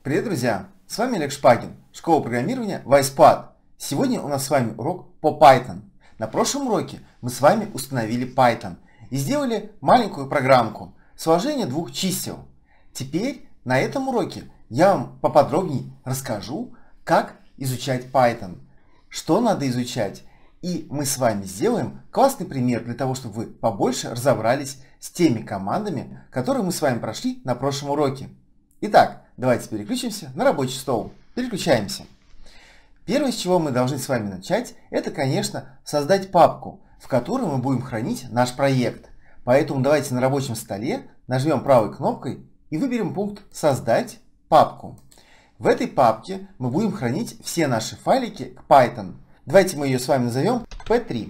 Привет, друзья! С вами Олег Шпагин, школа программирования WisePad. Сегодня у нас с вами урок по Python. На прошлом уроке мы с вами установили Python и сделали маленькую программку сложения двух чисел. Теперь на этом уроке я вам поподробнее расскажу, как изучать Python, что надо изучать. И мы с вами сделаем классный пример для того, чтобы вы побольше разобрались с теми командами, которые мы с вами прошли на прошлом уроке. Итак, давайте переключимся на рабочий стол. Переключаемся. Первое, с чего мы должны с вами начать, это, конечно, создать папку, в которой мы будем хранить наш проект. Поэтому давайте на рабочем столе нажмем правой кнопкой и выберем пункт «Создать папку». В этой папке мы будем хранить все наши файлики к Python. Давайте мы ее с вами назовем P3.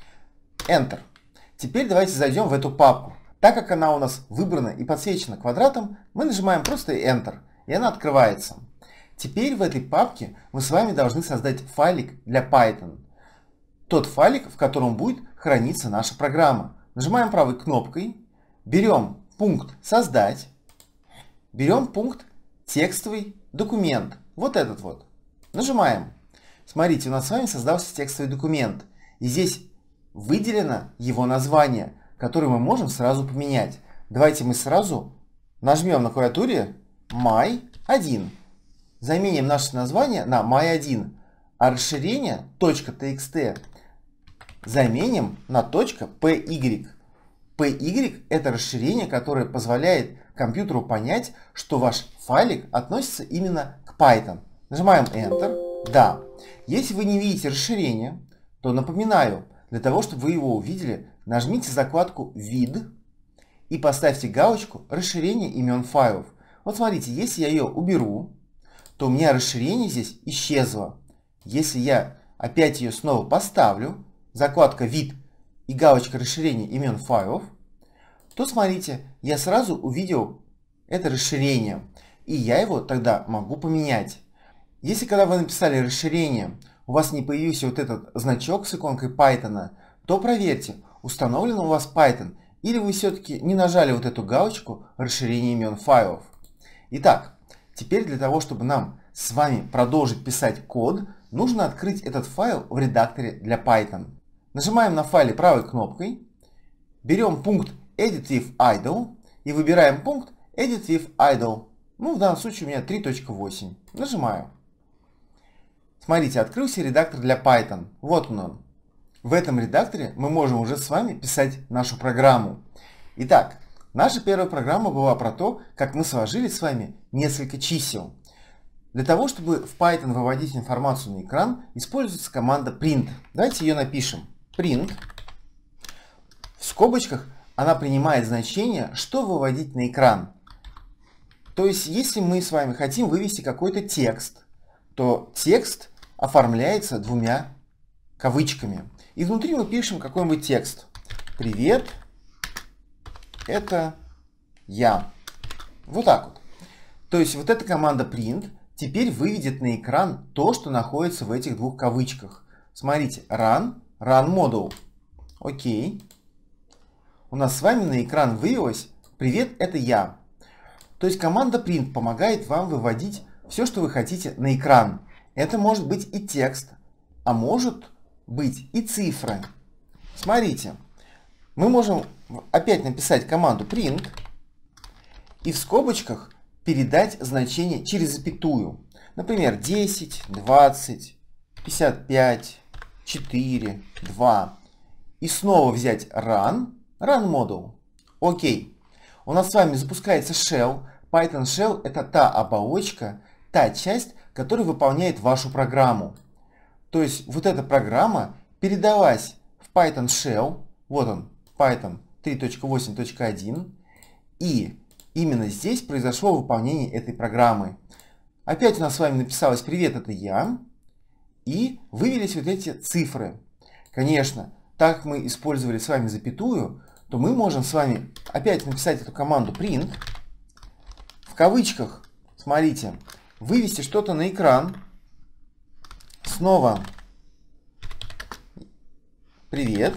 Enter. Теперь давайте зайдем в эту папку. Так как она у нас выбрана и подсвечена квадратом, мы нажимаем просто Enter, и она открывается. Теперь в этой папке мы с вами должны создать файлик для Python. Тот файлик, в котором будет храниться наша программа. Нажимаем правой кнопкой, берем пункт «Создать», берем пункт «Текстовый документ». Вот этот вот. Нажимаем. Смотрите, у нас с вами создался текстовый документ. И здесь выделено его название, который мы можем сразу поменять. Давайте мы сразу нажмем на клавиатуре my1. Заменим наше название на my1, а расширение .txt заменим на .py. py это расширение, которое позволяет компьютеру понять, что ваш файлик относится именно к Python. Нажимаем Enter. Да. Если вы не видите расширение, то напоминаю, для того, чтобы вы его увидели, нажмите закладку «Вид» и поставьте галочку «Расширение имен файлов». Вот смотрите, если я ее уберу, то у меня расширение здесь исчезло. Если я опять ее снова поставлю, закладка «Вид» и галочка «Расширение имен файлов», то смотрите, я сразу увидел это расширение, и я его тогда могу поменять. Если когда вы написали расширение, у вас не появился вот этот значок с иконкой Python, то проверьте, установлен у вас Python, или вы все-таки не нажали вот эту галочку «Расширение имен файлов». Итак, теперь для того, чтобы нам с вами продолжить писать код, нужно открыть этот файл в редакторе для Python. Нажимаем на файле правой кнопкой, берем пункт Edit with Idle и выбираем пункт Edit with Idle. Ну, в данном случае у меня 3.8. Нажимаю. Смотрите, открылся редактор для Python. Вот он. В этом редакторе мы можем уже с вами писать нашу программу. Итак, наша первая программа была про то, как мы сложили с вами несколько чисел. Для того, чтобы в Python выводить информацию на экран, используется команда print. Давайте ее напишем. Print. В скобочках она принимает значение, что выводить на экран. То есть, если мы с вами хотим вывести какой-то текст, то текст оформляется двумя кавычками. И внутри мы пишем какой-нибудь текст. Привет, это я. Вот так вот. То есть вот эта команда print теперь выведет на экран то, что находится в этих двух кавычках. Смотрите, run module. Окей. У нас с вами на экран вывелось «Привет, это я». То есть команда print помогает вам выводить все, что вы хотите на экран. Это может быть и текст, а может быть и цифры. Смотрите, мы можем опять написать команду print и в скобочках передать значение через запятую. Например, 10, 20, 55, 4, 2. И снова взять run module. Окей. У нас с вами запускается shell. Python shell это та оболочка, та часть, которая выполняет вашу программу. То есть вот эта программа передалась в Python shell. Вот он, Python 3.8.1. И именно здесь произошло выполнение этой программы. Опять у нас с вами написалось «Привет, это я». И вывелись вот эти цифры. Конечно, так как мы использовали с вами запятую, то мы можем с вами опять написать эту команду print. В кавычках, смотрите, вывести что-то на экран. Снова «Привет».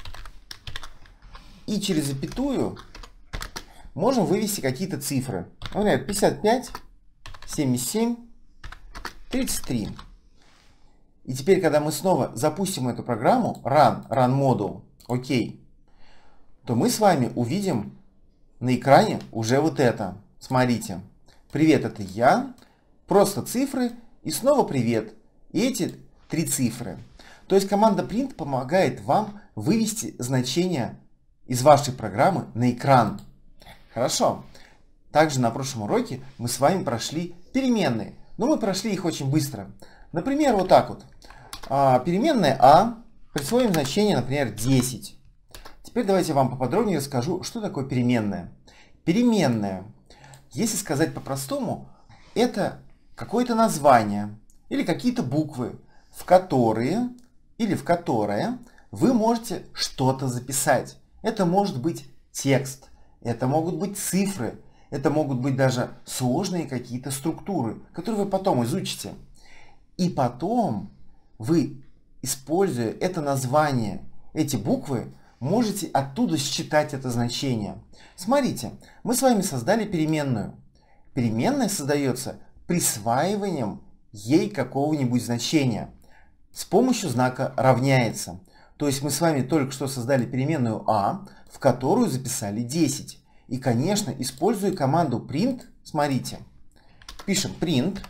И через запятую можем вывести какие-то цифры. Например, 55, 77, 33. И теперь, когда мы снова запустим эту программу run module, окей, то мы с вами увидим на экране уже вот это. Смотрите. Привет, это я. Просто цифры и снова привет. И эти 3 цифры. То есть команда print помогает вам вывести значения из вашей программы на экран. Хорошо. Также на прошлом уроке мы с вами прошли переменные. Но мы прошли их очень быстро. Например, вот так вот. Переменная а, присвоим значение, например, 10. Теперь давайте я вам поподробнее расскажу, что такое переменная. Переменная, если сказать по-простому, это какое-то название или какие-то буквы, в которые или в которое вы можете что-то записать. Это может быть текст, это могут быть цифры, это могут быть даже сложные какие-то структуры, которые вы потом изучите. И потом вы, используя это название, эти буквы, можете оттуда считать это значение. Смотрите, мы с вами создали переменную. Переменная создается присваиванием ей какого-нибудь значения с помощью знака равняется. То есть мы с вами только что создали переменную а, в которую записали 10. И, конечно, используя команду print, смотрите, пишем print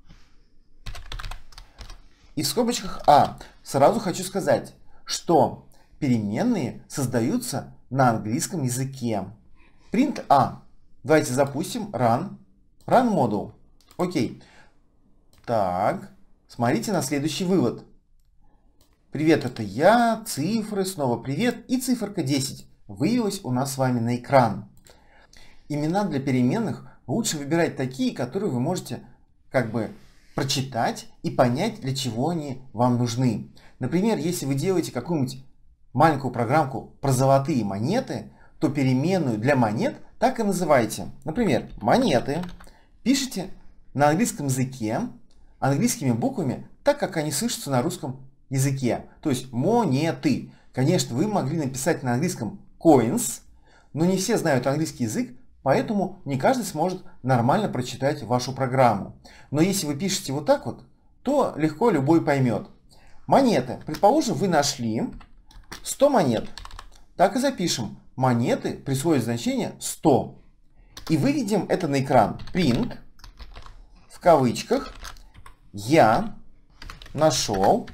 и в скобочках а. Сразу хочу сказать, что переменные создаются на английском языке. Print a. Давайте запустим run module. Окей. Так, смотрите на следующий вывод. Привет, это я, цифры, снова привет, и циферка 10 вывелась у нас с вами на экран. Имена для переменных лучше выбирать такие, которые вы можете прочитать и понять, для чего они вам нужны. Например, если вы делаете какую-нибудь маленькую программку про золотые монеты, то переменную для монет так и называйте. Например, монеты пишите на английском языке английскими буквами, так как они слышатся на русском языке. То есть монеты. Конечно, вы могли написать на английском coins, но не все знают английский язык, поэтому не каждый сможет нормально прочитать вашу программу. Но если вы пишете вот так вот, то легко любой поймет. Монеты. Предположим, вы нашли 100 монет. Так и запишем. Монеты присвоят значение 100. И выведем это на экран. Print, в кавычках, я нашел.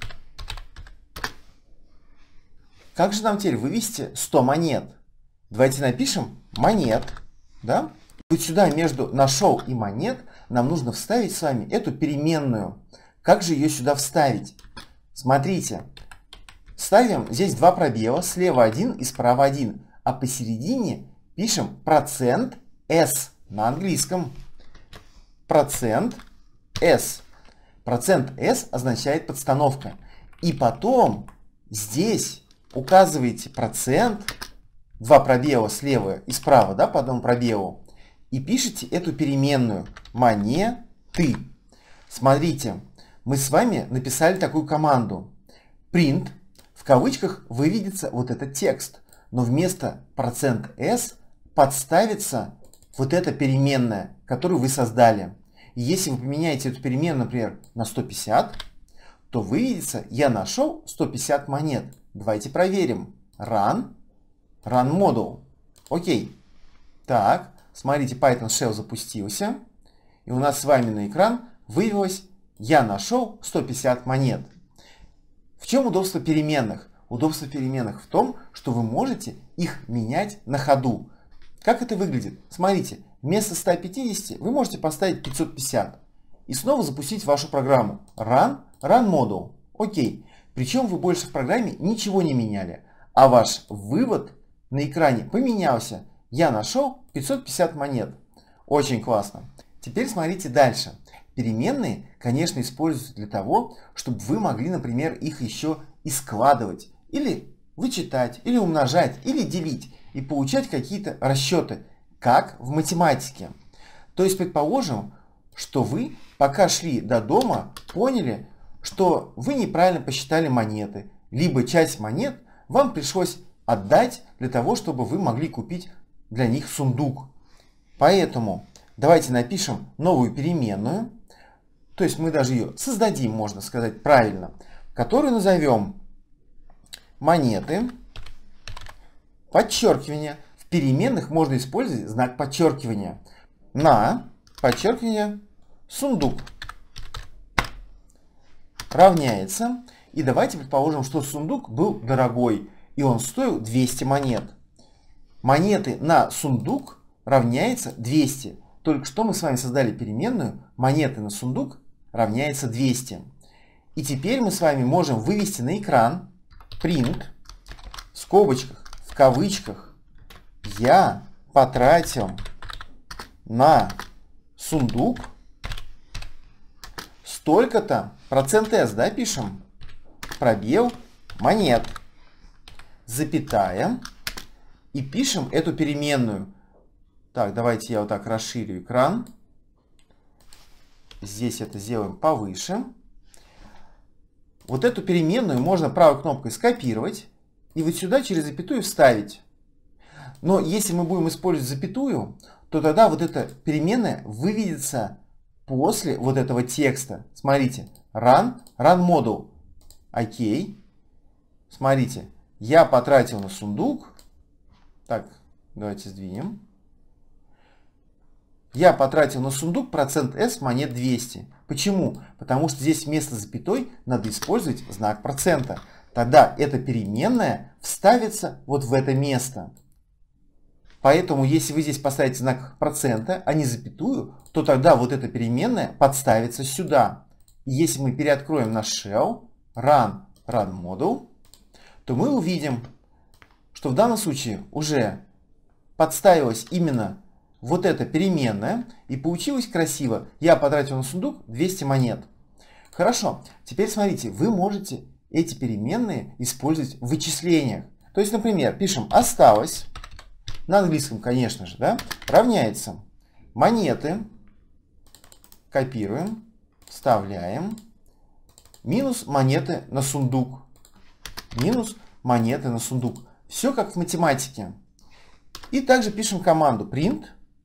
Как же нам теперь вывести 100 монет? Давайте напишем монет. Да? Вот сюда между нашел и монет нам нужно вставить с вами эту переменную. Как же ее сюда вставить? Смотрите. Ставим здесь 2 пробела, слева 1 и справа 1. А посередине пишем процент %s на английском. Процент %s. Процент %s означает подстановка. И потом здесь указываете процент, 2 пробела слева и справа, да, по одному пробелу, и пишите эту переменную монеты. Смотрите, мы с вами написали такую команду. Print, в кавычках выведется вот этот текст, но вместо процент %s подставится вот эта переменная, которую вы создали. И если вы поменяете эту переменную, например, на 150, то выведется «Я нашел 150 монет». Давайте проверим. Run module. Окей. Так, смотрите, Python Shell запустился. И у нас с вами на экран вывелось «Я нашел 150 монет». В чем удобство переменных? Удобство переменных в том, что вы можете их менять на ходу. Как это выглядит? Смотрите, вместо 150 вы можете поставить 550 и снова запустить вашу программу. Run module. Окей. Причем вы больше в программе ничего не меняли, а ваш вывод на экране поменялся. Я нашел 550 монет. Очень классно. Теперь смотрите дальше. Переменные, конечно, используются для того, чтобы вы могли, например, их еще и складывать, или вычитать, или умножать, или делить, и получать какие-то расчеты, как в математике. То есть, предположим, что вы, пока шли до дома, поняли, что вы неправильно посчитали монеты, либо часть монет вам пришлось отдать для того, чтобы вы могли купить для них сундук. Поэтому Давайте напишем новую переменную, то есть мы даже ее создадим, можно сказать правильно, которую назовем монеты, подчеркивание. В переменных можно использовать знак подчеркивания. На, подчеркивание, сундук равняется. И давайте предположим, что сундук был дорогой, и он стоил 200 монет. Монеты на сундук равняется 200. Только что мы с вами создали переменную монеты на сундук равняется 200. И теперь мы с вами можем вывести на экран print, в скобочках, в кавычках, я потратил на сундук столько-то, процент s, да, пишем, пробел, монет, запятая, и пишем эту переменную. Так, давайте я вот так расширю экран. Здесь это сделаем повыше. Вот эту переменную можно правой кнопкой скопировать и вот сюда через запятую вставить. Но если мы будем использовать запятую, то тогда вот эта переменная выведется после вот этого текста. Смотрите, run module. Окей. Смотрите, я потратил на сундук. Так, давайте сдвинем. Я потратил на сундук процент s монет 200. Почему? Потому что здесь вместо запятой надо использовать знак процента. Тогда эта переменная вставится вот в это место. Поэтому, если вы здесь поставите знак процента, а не запятую, то тогда вот эта переменная подставится сюда. И если мы переоткроем наш shell, run module, то мы увидим, что в данном случае уже подставилась именно вот эта переменная, и получилось красиво. Я потратил на сундук 200 монет. Хорошо, теперь смотрите, вы можете эти переменные использовать в вычислениях. То есть, например, пишем осталось, на английском, конечно же, да, равняется монеты, копируем, вставляем, минус монеты на сундук, минус монеты на сундук. Все как в математике. И также пишем команду print,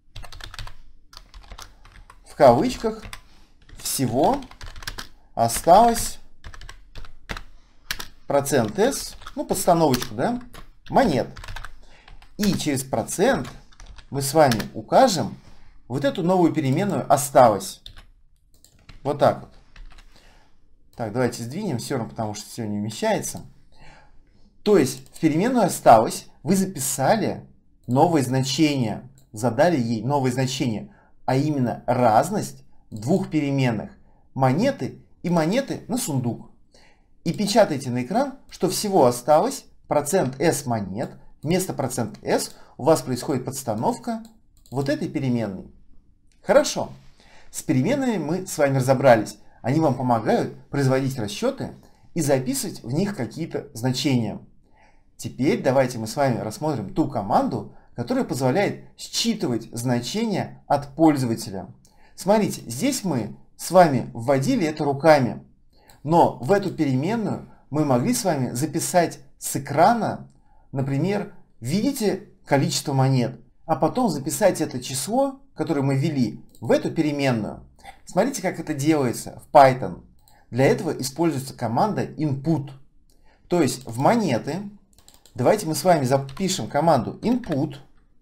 в кавычках, всего осталось процент s, ну, подстановочку, да, монет. И через процент мы с вами укажем вот эту новую переменную осталось. Вот так вот. Так, давайте сдвинем все равно, потому что все не вмещается. То есть в переменную осталось вы записали новое значение, задали ей новое значение, а именно разность двух переменных монеты и монеты на сундук. И печатайте на экран, что всего осталось процент s монет. Вместо процент s у вас происходит подстановка вот этой переменной. Хорошо. С переменными мы с вами разобрались. Они вам помогают производить расчеты и записывать в них какие-то значения. Теперь давайте мы с вами рассмотрим ту команду, которая позволяет считывать значения от пользователя. Смотрите, здесь мы с вами вводили это руками. Но в эту переменную мы могли с вами записать с экрана, например, видите количество монет, а потом записать это число, которое мы ввели, в эту переменную. Смотрите, как это делается в Python. Для этого используется команда input. То есть в монеты, давайте мы с вами запишем команду input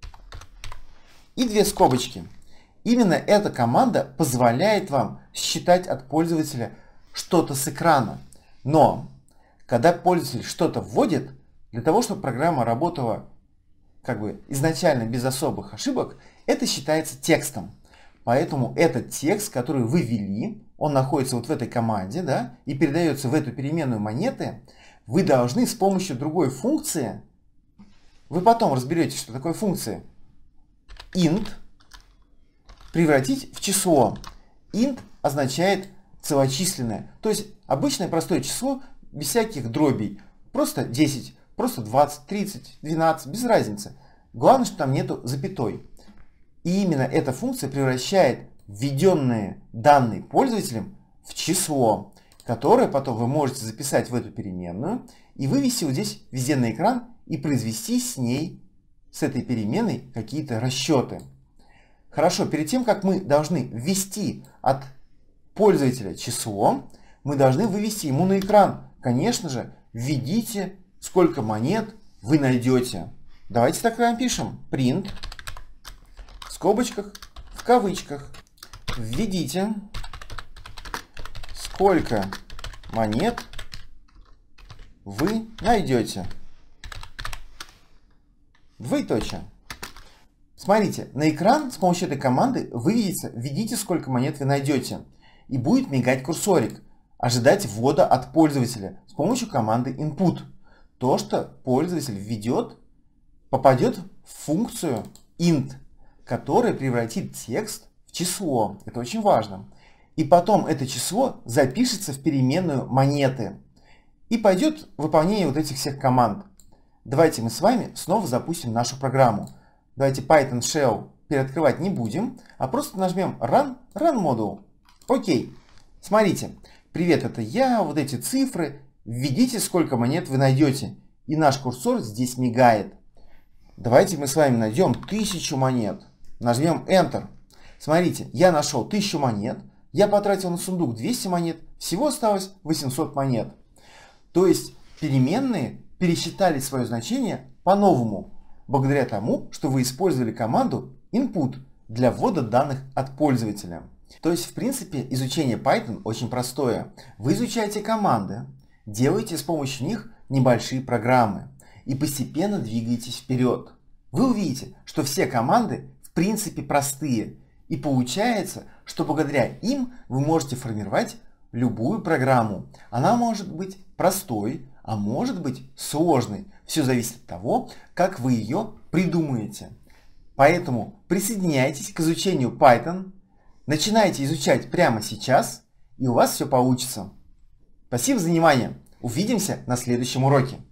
и две скобочки. Именно эта команда позволяет вам считать от пользователя что-то с экрана. Но когда пользователь что-то вводит, для того, чтобы программа работала как бы изначально без особых ошибок, это считается текстом. Поэтому этот текст, который вы ввели, он находится вот в этой команде, да, и передается в эту переменную монеты, вы должны с помощью другой функции, вы потом разберетесь, что такое функция, int, превратить в число. Int означает целочисленное, то есть обычное простое число без всяких дробей, просто 10, просто 20, 30, 12, без разницы. Главное, что там нету запятой. И именно эта функция превращает введенные данные пользователем в число, которое потом вы можете записать в эту переменную и вывести вот здесь везде на экран и произвести с ней, с этой переменной, какие-то расчеты. Хорошо, перед тем, как мы должны ввести от пользователя число, мы должны вывести ему на экран. Конечно же, введите, сколько монет вы найдете. Давайте так напишем. Print, в скобочках, в кавычках. Введите, сколько монет вы найдете. Двоеточие. Смотрите, на экран с помощью этой команды выведется «Введите, сколько монет вы найдете». И будет мигать курсорик. Ожидать ввода от пользователя с помощью команды input. То, что пользователь введет, попадет в функцию int, которая превратит текст в число. Это очень важно. И потом это число запишется в переменную монеты. И пойдет выполнение вот этих всех команд. Давайте мы с вами снова запустим нашу программу. Давайте Python Shell переоткрывать не будем, а просто нажмем Run Module. Окей. Смотрите. Привет, это я, вот эти цифры. Введите, сколько монет вы найдете. И наш курсор здесь мигает. Давайте мы с вами найдем 1000 монет. Нажмем Enter. Смотрите, я нашел 1000 монет. Я потратил на сундук 200 монет. Всего осталось 800 монет. То есть переменные пересчитали свое значение по-новому. Благодаря тому, что вы использовали команду input для ввода данных от пользователя. То есть, в принципе, изучение Python очень простое. Вы изучаете команды, делаете с помощью них небольшие программы и постепенно двигаетесь вперед. Вы увидите, что все команды в принципе простые. И получается, что благодаря им вы можете формировать любую программу. Она может быть простой, а может быть сложной. Все зависит от того, как вы ее придумаете. Поэтому присоединяйтесь к изучению Python, начинайте изучать прямо сейчас, и у вас все получится. Спасибо за внимание. Увидимся на следующем уроке.